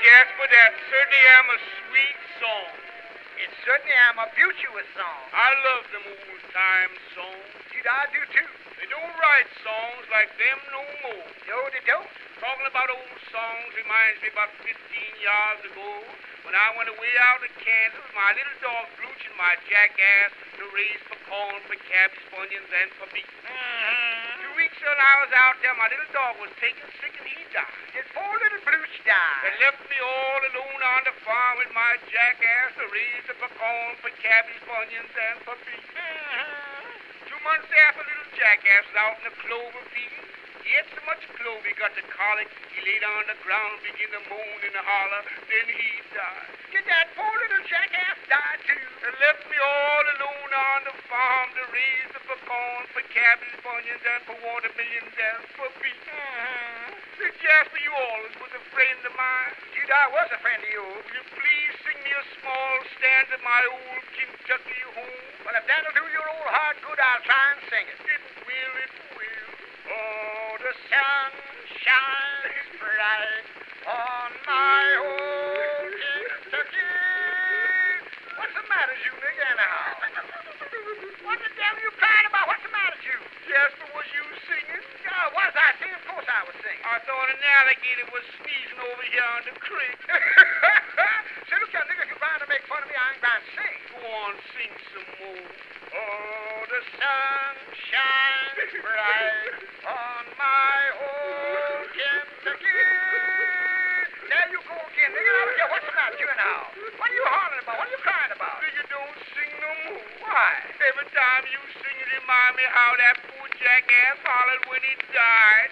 Jasper, that certainly am a sweet song. It certainly am a virtuous song. I love them old-time songs. Did I do too? They don't write songs like them no more. No, they don't. Talking about old songs reminds me about 15 years ago when I went away out to Kansas with my little dog Blooch and my jackass to raise for corn, for cabbage, onions, and for beef. 2 weeks ago I was out there, my little dog was taken sick and he died. Did poor little Blooch die? They left me all alone on the farm with my jackass to raise for corn, for cabbage, for onions, and for beef. 2 months after little jackass was out in the clover field, he ate so much clover he got the colic. He laid on the ground, began to moan and holler, then he died. Did that poor little jackass die too? They left me all alone on the farm to raise for corn, for cabbage, for onions, and for watermelons, and for beef. Say, Jasper, you always was a friend of mine. Did I was a friend of yours? Will you please sing me a small stanza of my old Kentucky home? Well, if that'll do your old heart good, I'll try and sing it. It will, it will. Oh, the sun shines bright on my old Kentucky. What's the matter, you nigga, anyhow? What the devil you crying about? What's the matter, you? Jasper, was you singing? Was I singing? Of course I was singing. I thought an alligator was sneezing over here on the creek. Say, look here, nigga, if you're trying to make fun of me, I ain't trying to sing. Go on, sing some more. Oh, the sun shines bright on my old Kentucky. There you go again, nigga. I don't care what's the matter, you anyhow. What are you hollering about? What are you crying about? Nigga, don't sing no more. Why? Every time you sing, it remind me how that poor jackass hollered when he died.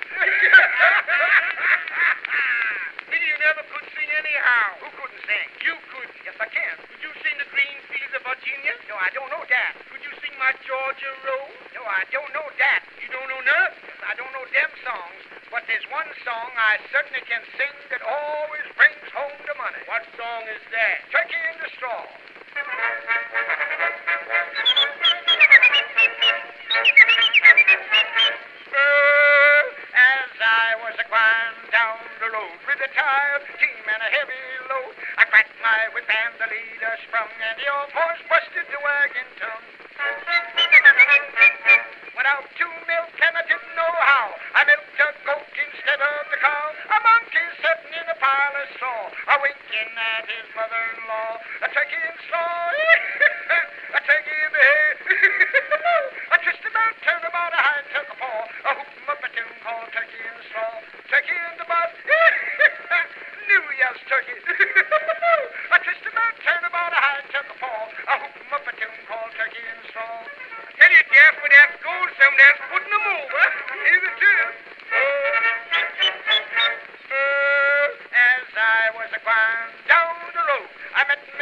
Nigga, you never could sing anyhow. Who couldn't sing? You couldn't. Yes, I can. Could you sing the green fields of Virginia? No, I don't know that. Could you sing my Georgia Road? No, I don't know that. You don't know none? Yes, I don't know them songs, but there's one song I certainly can sing that always brings home the money. What song is that? Turkey in the Straw. As I was a-gwine down the road with a tired team and a heavy load, I cracked my whip and the leader sprung, and the old horse busted the wagon tongue. Went out to milk and I didn't know how. I milked a goat instead of the cow. A monkey sitting in a pile of straw, a winking at his mother-in-law. A turkey in straw, a turkey in the hay. A twist about, turn about, a hind took a paw. A hoop 'em up a tune called Turkey in the Straw. Turkey in the butt, New Year's turkey. A twist about, turn about, a hind took a paw. A hoop 'em up a tune called Turkey in the Straw. Tell you, Jasper, that's gold, some that's putting them over. Here's it too. As I was a-gwine down the road, I met